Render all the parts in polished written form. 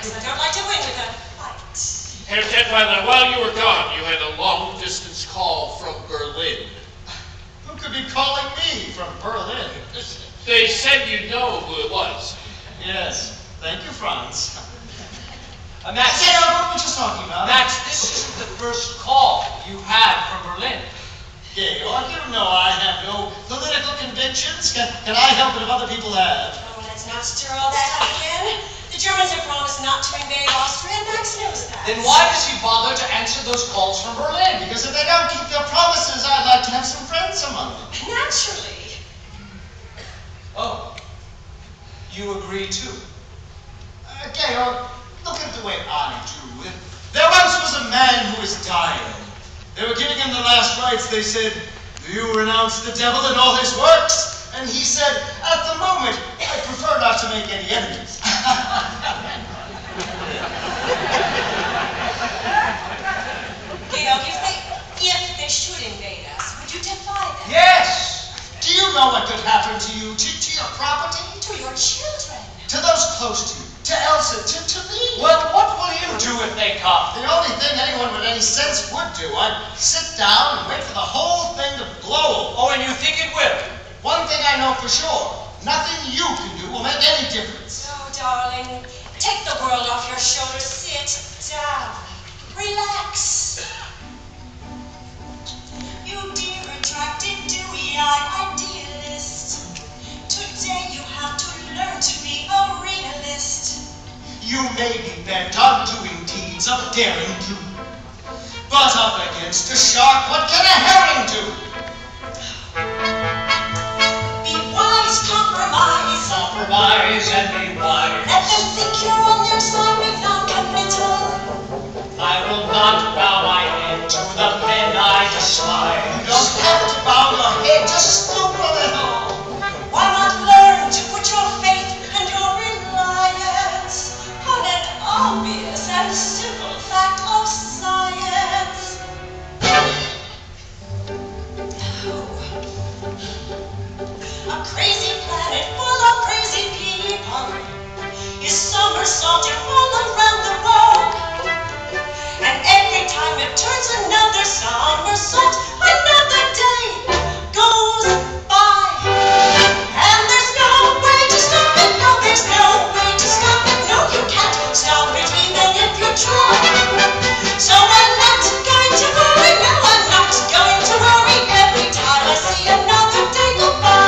I don't like to win with a fight. Herr Detweiler, while you were gone, you had a long-distance call from Berlin. Who could be calling me from Berlin? They said you'd know who it was. Yes. Thank you, Franz. Max, what were we just talking about? Max, this isn't the first call you had from Berlin. Georg, you know I have no political convictions. Can I help it if other people have? Oh, let's not stir all that up again. The Germans have promised not to invade Austria, and Max knows that. Then why does he bother to answer those calls from Berlin? Because if they don't keep their promises, I'd like to have some friends among them. Naturally. Oh, you agree too? Georg, look at the way I do. There once was a man who was dying. They were giving him the last rites. They said, "Do you renounce the devil and all his works?" And he said, "At the moment, I prefer not to make any enemies." Georg, if they should invade us, would you defy them? Yes! Do you know what could happen to you, to your property? To your children. To those close to you, to Elsa, to me? Well, what will you do if they come? The only thing anyone with any sense would do, I'd sit down and wait for the whole thing to blow over. Oh, and you think it will? One thing I know for sure, nothing you can do will make any difference. Oh, darling, take the world off your shoulders. Sit down. Relax. You dear, attractive, dewy-eyed idealist. Today you have to learn to be a realist. You may be bent on doing deeds of daring do, but up against a shark, what can a herring do? Be wise, compromise. Compromise and be wise. Let them think you're on their side with non-committal. I will not bow my head to the men I despise. You don't have to bow your head, just stoop a little. Why not learn to put your faith and your reliance on an obvious and simple fact of science? A crazy planet full of crazy people is somersaulting all around the world. And every time it turns another somersault, another day goes by. And there's no way to stop it, no, there's no way to stop it. No, you can't stop it even if you try. So I'm not going to worry, no, I'm not going to worry every time I see another day go by.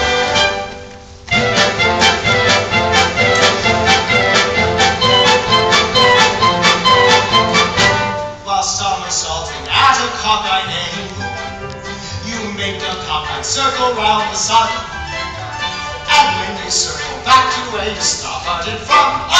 Somersaulting at a cockeyed angle, you make a cockeyed circle round the sun, and when you circle back to where you started from,